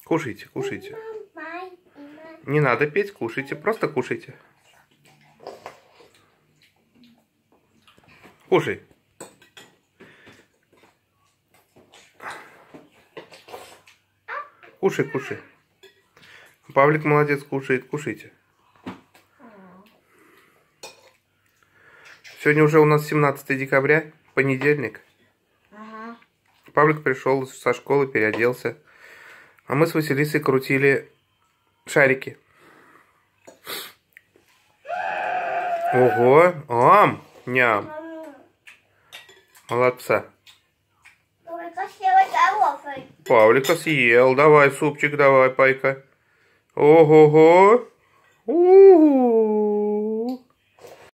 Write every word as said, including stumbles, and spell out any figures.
Кушайте, кушайте. Не надо петь, кушайте, просто кушайте. Кушай. Кушай, кушай. Павлик молодец, кушает, кушайте. Сегодня уже у нас семнадцатое декабря, понедельник. Ага. Павлик пришел со школы, переоделся. А мы с Василисой крутили шарики. Ого! Ам! Ням! Молодца. Павлика съел. Давай, супчик, давай, пайка. Ого-го! У-у-у!